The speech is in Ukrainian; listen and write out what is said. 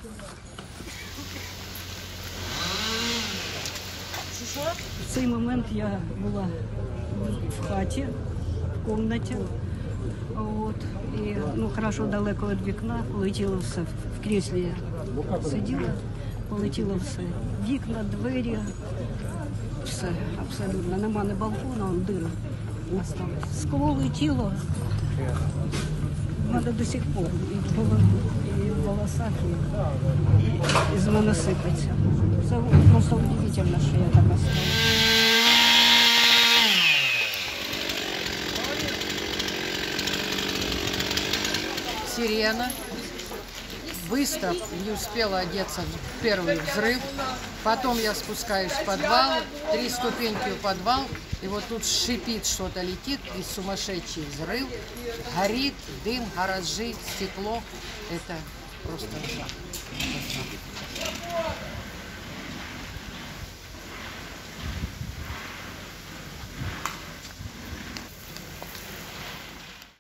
В цей момент я була в хаті, в кімнаті. От, і хорошо далеко від вікна, полетіло все, в кріслі сиділа, полетіло все. Вікна, двері, все, абсолютно. Нема ні балкона, он дим осталось. Скло летіло, надо до сих пор, і в волосах, і з мене сипеться. Це просто удивительно, що я так осталась. Сирена. Быстро не успела одеться в первый взрыв. Потом я спускаюсь в подвал, 3 ступеньки в подвал. И вот тут шипит что-то, летит, и сумасшедший взрыв. Горит, дым, гаражи, стекло. Это просто ужасно.